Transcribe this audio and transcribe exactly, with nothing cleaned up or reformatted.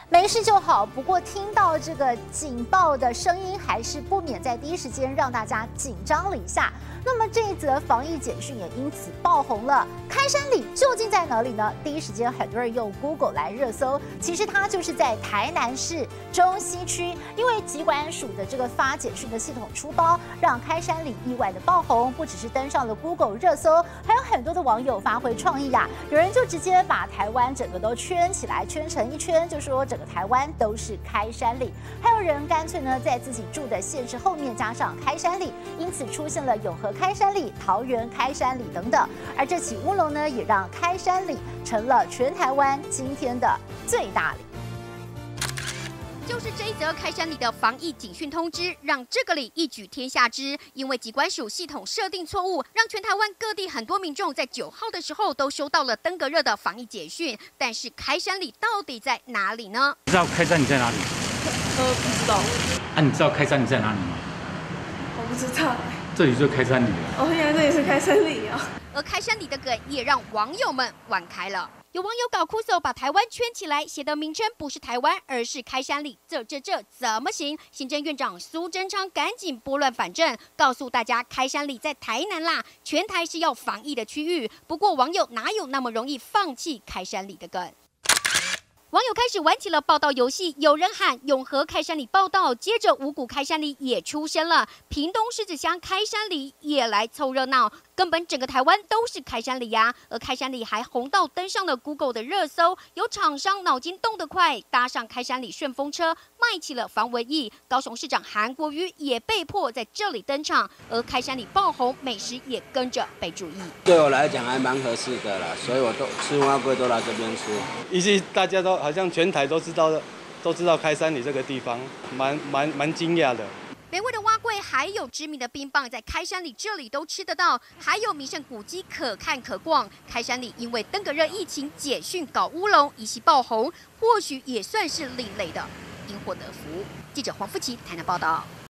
没事就好。不过听到这个警报的声音，还是不免在第一时间让大家紧张了一下。那么这一则防疫简讯也因此爆红了。开山里究竟在哪里呢？第一时间很多人用 Google 来热搜，其实它就是在台南市中西区。因为疾管署的这个发简讯的系统出包，让开山里意外的爆红，不只是登上了 Google 热搜，还有很多的网友发挥创意啊，有人就直接把台湾整个都圈起来，圈成一圈，就说整个台湾都是开山里。还有人干脆呢在自己住的县市后面加上开山里，因此出现了永和开山里、桃园开山里等等。而这起乌龙呢，也让开山里成了全台湾今天的最大里。 就是这一则开山里的防疫警讯通知，让这个里一举天下知。因为疾管署系统设定错误，让全台湾各地很多民众在九号的时候都收到了登革热的防疫简讯。但是开山里到底在哪里呢？ 知道开山里在哪里？ 呃，不知道。 啊，你知道开山里在哪里吗？ 我不知道。 这里就是开山里了。 哦，原来这里是开山里啊。 而开山里的梗也让网友们玩开了。有网友搞酷搜，把台湾圈起来，写的名称不是台湾，而是开山里。这这这怎么行？行政院长苏贞昌赶紧拨乱反正，告诉大家开山里在台南啦，全台是要防疫的区域。不过网友哪有那么容易放弃开山里的梗？网友开始玩起了报道游戏，有人喊永和开山里报道，接着五股开山里也出声了，屏东狮子乡开山里也来凑热闹。根本整个台湾都是开山里呀，而开山里还红到登上了 Google 的热搜。有厂商脑筋动得快，搭上开山里顺风车，卖起了防蚊液。高雄市长韩国瑜也被迫在这里登场，而开山里爆红，美食也跟着被注意。 对我来讲还蛮合适的啦，所以我都吃蛙龟都来这边吃。 以及大家都好像全台都知道的，都知道开山里这个地方，蛮蛮蛮惊讶的。 美味的蛙桂，还有知名的冰棒，在开山里这里都吃得到，还有名胜古迹可看可逛。开山里因为登革热疫情简讯搞乌龙，一夕爆红，或许也算是另类的因祸得福。记者黄富琪台南报道。